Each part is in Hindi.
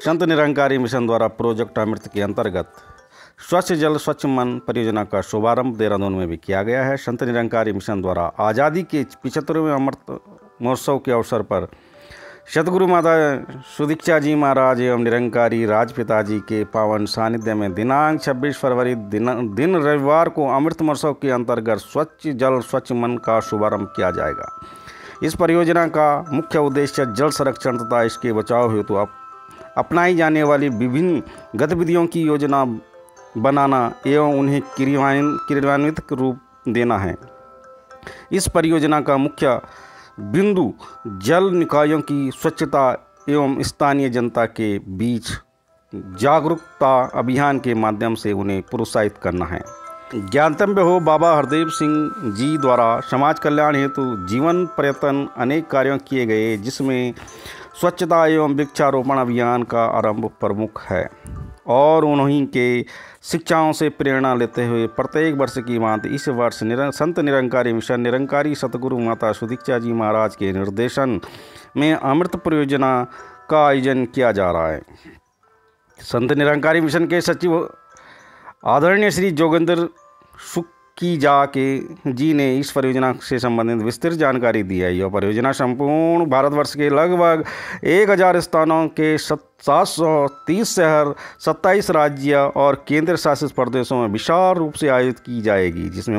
संत निरंकारी मिशन द्वारा प्रोजेक्ट अमृत के अंतर्गत स्वच्छ जल स्वच्छ मन परियोजना का शुभारंभ देहरादून में भी किया गया है। संत निरंकारी मिशन द्वारा आज़ादी के 75वें अमृत महोत्सव के अवसर पर सतगुरु माता सुदीक्षा जी महाराज एवं निरंकारी राजपिता जी के पावन सानिध्य में दिनांक 26 फरवरी दिन रविवार को अमृत महोत्सव के अंतर्गत स्वच्छ जल स्वच्छ मन का शुभारंभ किया जाएगा। इस परियोजना का मुख्य उद्देश्य जल संरक्षण तथा इसके बचाव हेतु अपनाई जाने वाली विभिन्न गतिविधियों की योजना बनाना एवं उन्हें क्रियान्वित रूप देना है। इस परियोजना का मुख्य बिंदु जल निकायों की स्वच्छता एवं स्थानीय जनता के बीच जागरूकता अभियान के माध्यम से उन्हें प्रोत्साहित करना है। ज्ञातव्य हो, बाबा हरदेव सिंह जी द्वारा समाज कल्याण हेतु जीवन पर्यटन अनेक कार्यों किए गए, जिसमें स्वच्छता एवं वृक्षारोपण अभियान का आरंभ प्रमुख है और उन्हीं के शिक्षाओं से प्रेरणा लेते हुए प्रत्येक वर्ष की भांति इस वर्ष संत निरंकारी मिशन निरंकारी सतगुरु माता सुदीक्षा जी महाराज के निर्देशन में अमृत परियोजना का आयोजन किया जा रहा है। संत निरंकारी मिशन के सचिव आदरणीय श्री जोगेंद्र सुकीजा के जी ने इस परियोजना से संबंधित विस्तृत जानकारी दी है। यह परियोजना संपूर्ण भारतवर्ष के लगभग 1000 स्थानों के 730 शहर, 27 राज्य और केंद्र शासित प्रदेशों में विशाल रूप से आयोजित की जाएगी, जिसमें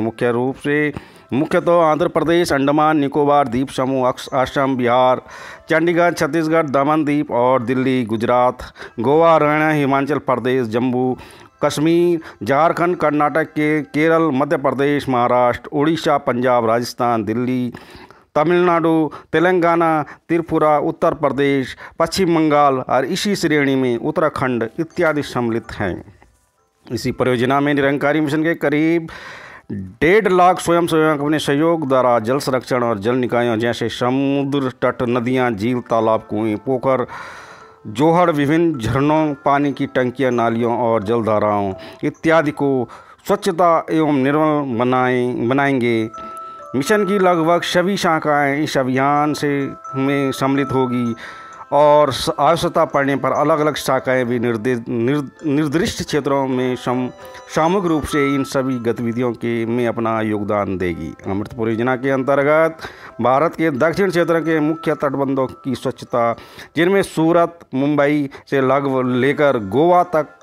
मुख्यतः आंध्र प्रदेश, अंडमान निकोबार द्वीप समूह, असम, बिहार, चंडीगढ़, छत्तीसगढ़, दमन द्वीप और दिल्ली, गुजरात, गोवा, हरियाणा, हिमाचल प्रदेश, जम्मू कश्मीर, झारखंड, कर्नाटक, केरल, मध्य प्रदेश, महाराष्ट्र, उड़ीसा, पंजाब, राजस्थान, दिल्ली, तमिलनाडु, तेलंगाना, त्रिपुरा, उत्तर प्रदेश, पश्चिम बंगाल और इसी श्रेणी में उत्तराखंड इत्यादि सम्मिलित हैं। इसी परियोजना में निरंकारी मिशन के करीब 1.5 लाख स्वयंसेवक अपने सहयोग द्वारा जल संरक्षण और जल निकायों जैसे समुद्र तट, नदियाँ, झील, तालाब, कुएं, पोखर, जोहड़, विभिन्न झरनों, पानी की टंकियां, नालियों और जलधाराओं इत्यादि को स्वच्छता एवं निर्मल बनाएंगे। मिशन की लगभग सभी शाखाएं इस अभियान में सम्मिलित होगी और आवश्यकता पड़ने पर अलग अलग शाखाएं भी निर्दिष्ट क्षेत्रों में सामूहिक रूप से इन सभी गतिविधियों में अपना योगदान देगी। अमृत परियोजना के अंतर्गत भारत के दक्षिण क्षेत्र के मुख्य तटबंधों की स्वच्छता, जिनमें सूरत, मुंबई से लगभग लेकर गोवा तक,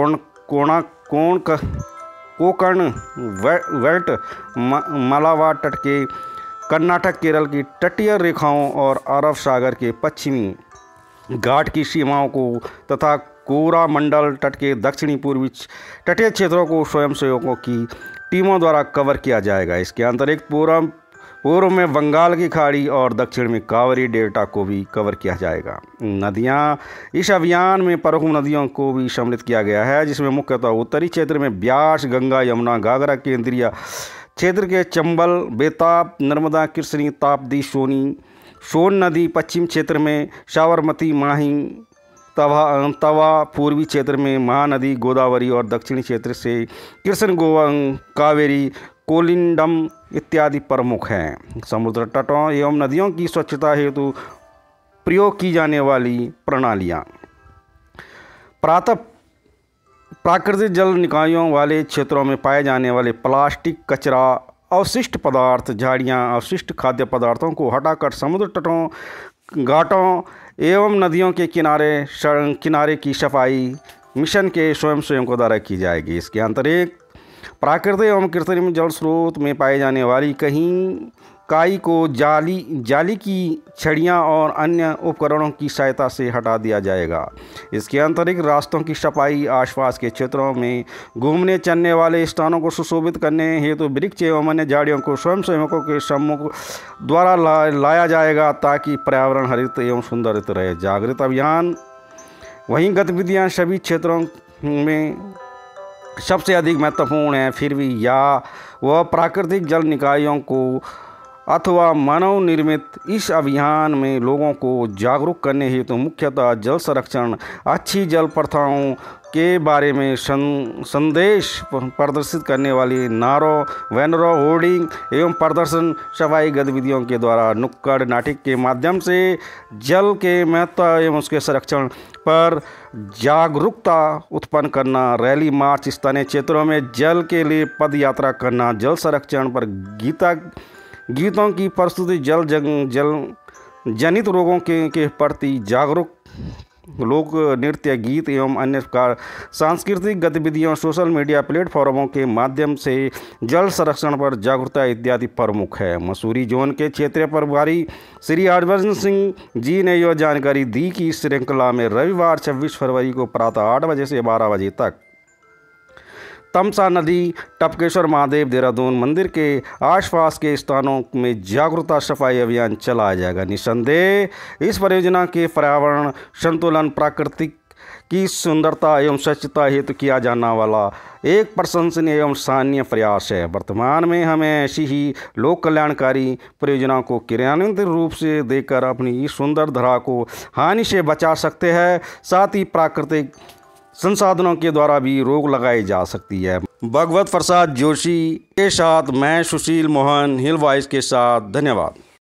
कोंकण बेल्ट, मालाबार तट के, कर्नाटक, केरल की तटीय रेखाओं और अरब सागर के पश्चिमी घाट की सीमाओं को तथा कोरामंडल तट के दक्षिणी पूर्वी तटीय क्षेत्रों को स्वयंसेवकों की टीमों द्वारा कवर किया जाएगा। इसके अतिरिक्त पूर्व में बंगाल की खाड़ी और दक्षिण में कावेरी डेल्टा को भी कवर किया जाएगा। नदियां, इस अभियान में प्रमुख नदियों को भी सम्मिलित किया गया है, जिसमें मुख्यतः उत्तरी क्षेत्र में ब्यास, गंगा, यमुना, घाघरा, केंद्रीय क्षेत्र के चंबल, बेताब, नर्मदा, कृष्णी, ताप्ती, सोन नदी, पश्चिम क्षेत्र में साबरमती, माही, तवा, पूर्वी क्षेत्र में महानदी, गोदावरी और दक्षिणी क्षेत्र से कृष्ण, गोवा, कावेरी, कोलिंडम इत्यादि प्रमुख हैं। समुद्र तटों एवं नदियों की स्वच्छता हेतु प्रयोग की जाने वाली प्रणालियाँ, प्राकृतिक जल निकायों वाले क्षेत्रों में पाए जाने वाले प्लास्टिक, कचरा, अवशिष्ट पदार्थ, झाड़ियाँ, अवशिष्ट खाद्य पदार्थों को हटाकर समुद्र तटों, घाटों एवं नदियों के किनारे की सफाई मिशन के स्वयंसेवकों द्वारा की जाएगी। इसके अतिरिक्त प्राकृतिक एवं कृत्रिम जल स्रोत में पाई जाने वाली काई को जाली की छड़ियाँ और अन्य उपकरणों की सहायता से हटा दिया जाएगा। इसके अतिरिक्त रास्तों की सफाई, आसपास के क्षेत्रों में घूमने चलने वाले स्थानों को सुशोभित करने हेतु वृक्ष एवं अन्य झाड़ियों को स्वयंसेवकों के सम्मुख द्वारा लाया जाएगा, ताकि पर्यावरण हरित एवं सुंदरित रहे। जागृत अभियान वहीं गतिविधियाँ सभी क्षेत्रों में सबसे अधिक महत्वपूर्ण है, फिर भी वह प्राकृतिक जल निकायों को अथवा मानव निर्मित इस अभियान में लोगों को जागरूक करने हेतु मुख्यतः जल संरक्षण, अच्छी जल प्रथाओं के बारे में संदेश प्रदर्शित करने वाली नारों, बैनरों, होर्डिंग एवं प्रदर्शन, सफाई गतिविधियों के द्वारा नुक्कड़ नाटक के माध्यम से जल के महत्व एवं उसके संरक्षण पर जागरूकता उत्पन्न करना, रैली, मार्च, स्थानीय क्षेत्रों में जल के लिए पद यात्रा करना, जल संरक्षण पर गीतों की प्रस्तुति, जल जनित रोगों के प्रति जागरूक लोक नृत्य, गीत एवं अन्य प्रकार सांस्कृतिक गतिविधियों, सोशल मीडिया प्लेटफॉर्मों के माध्यम से जल संरक्षण पर जागरूकता इत्यादि प्रमुख है। मसूरी जोन के क्षेत्रीय प्रभारी श्री हरभजन सिंह जी ने यह जानकारी दी कि इस श्रृंखला में रविवार 26 फरवरी को प्रातः 8 बजे से 12 बजे तक तमसा नदी, टपकेश्वर महादेव, देहरादून मंदिर के आसपास के स्थानों में जागरूकता सफाई अभियान चलाया जाएगा। निसंदेह इस परियोजना के पर्यावरण संतुलन, प्राकृतिक की सुंदरता एवं स्वच्छता हेतु किया जाने वाला एक प्रशंसनीय एवं सराहनीय प्रयास है। वर्तमान में हमें ऐसी ही लोक कल्याणकारी परियोजनाओं को क्रियान्वित रूप से देकर अपनी इस सुंदर धरा को हानि से बचा सकते हैं। साथ ही प्राकृतिक संसाधनों के द्वारा भी रोक लगाई जा सकती है। भगवत प्रसाद जोशी के साथ मैं सुशील मोहन, हिल वॉइस के साथ। धन्यवाद।